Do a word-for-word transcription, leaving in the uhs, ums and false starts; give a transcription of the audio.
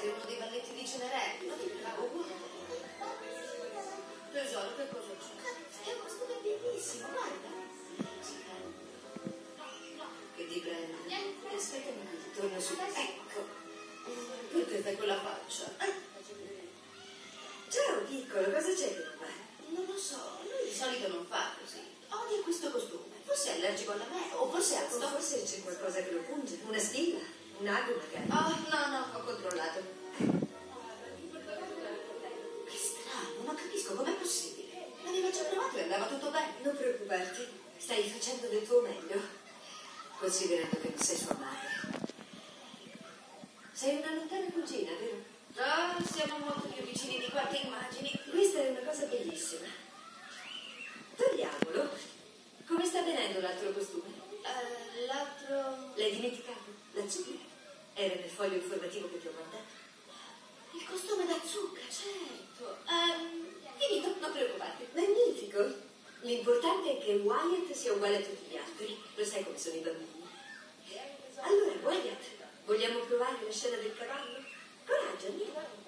essere uno dei balletti di Cenerentola, ti trovo uguale. Tesoro, che cosa c'è? È un costume bellissimo, guarda. Che ti prende? Aspetta un attimo, torno su. Ecco. Perché fai quella faccia? Ciao, piccolo, cosa c'è che non va? Non lo so, lui di solito non fa così. Odia questo costume. Forse è allergico alla me, o forse è O asto. forse c'è qualcosa che lo punge, una spilla, un ago magari. Oh, no, no, ho controllato. Che strano, non capisco, com'è possibile? L'aveva già provato e andava tutto bene. Non preoccuparti, stai facendo del tuo meglio, considerando che non sei sua madre. Sei una lontana cugina, vero? Ah, siamo molto più vicini di quanto immagini. Questa è una cosa bellissima. Togliamolo. Come sta venendo l'altro costume? Uh, l'altro... L'hai dimenticato? La zucca? Era nel foglio informativo che ti ho mandato. Il costume da zucca, certo. Um, finito, non preoccuparti. Magnifico. L'importante è che Wyatt sia uguale a tutti gli altri. Lo sai come sono i bambini. Allora, Wyatt, vogliamo provare la scena del cavallo? Coraggio, andiamo.